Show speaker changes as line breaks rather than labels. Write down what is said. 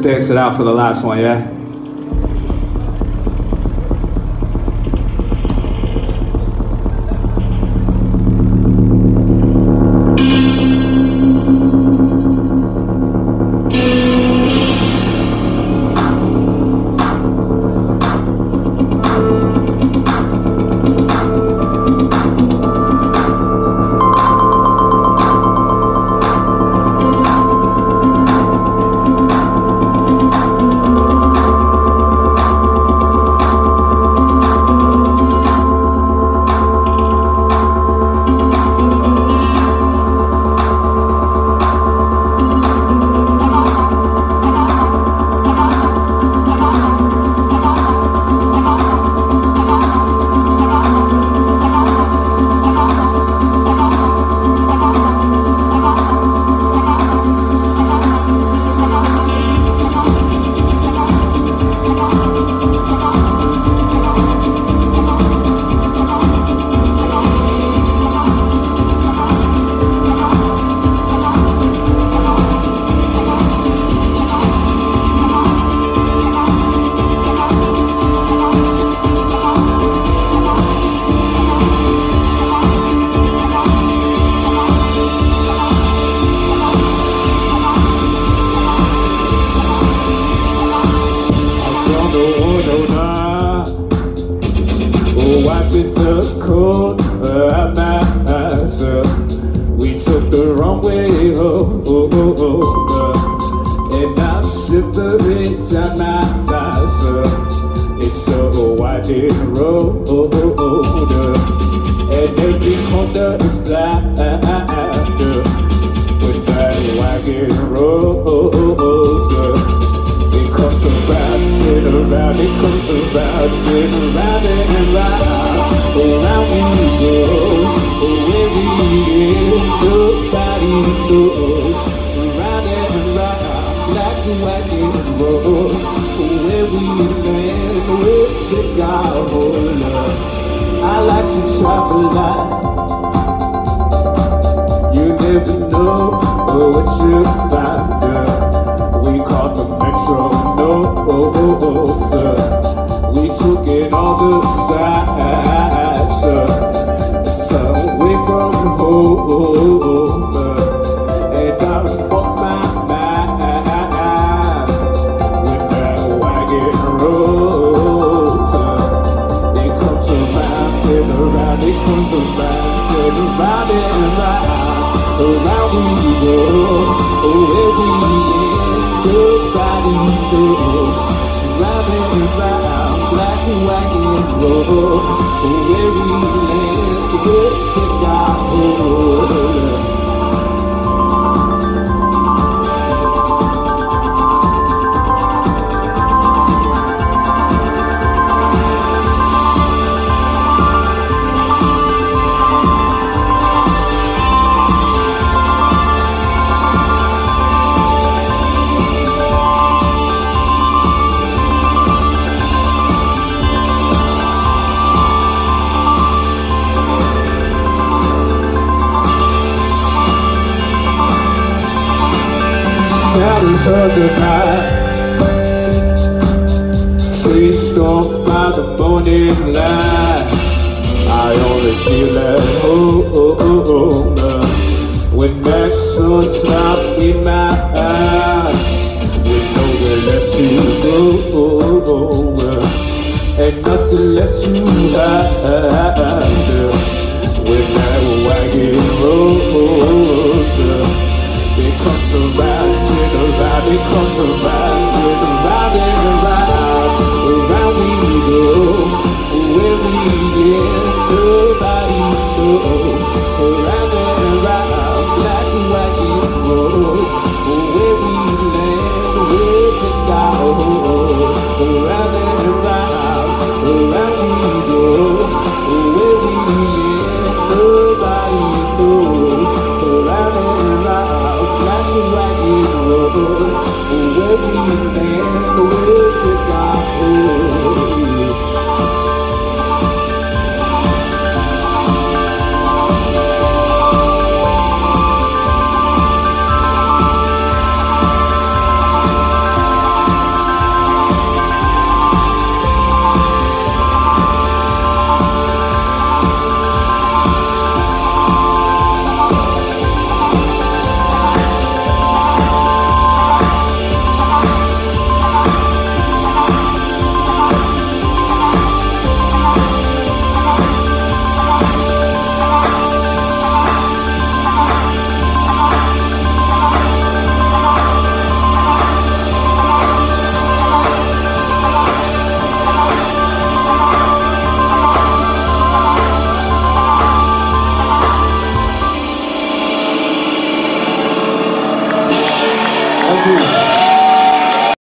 just dance it out for the last one, yeah? Wiping the cold of my eyes, we took the wrong way home, and I'm shivering down my eyes. It's a winding road, and every corner is black with that wagon rose. It comes around and around, it comes around and around and around. Around we go, where we end, nobody knows. Around and around, like a wagon road. Where we land, we'll take our whole love. I like to travel a lot. You never know what you'll find. We caught the metro north. We took it on the sides, away from home, and I fucked my mind with that wagon rolls. It comes around and around, it comes around and around and around. Around we go, where we end, nobody knows. Round and round, black and wagon road, where we land, we'll take our hold. Shadows of the night, traced off by the morning light. I only feel at home when that sun's not in my eyes. With nowhere left to go and nothing left to hide. When that wagon rolls, it comes around and around, it comes around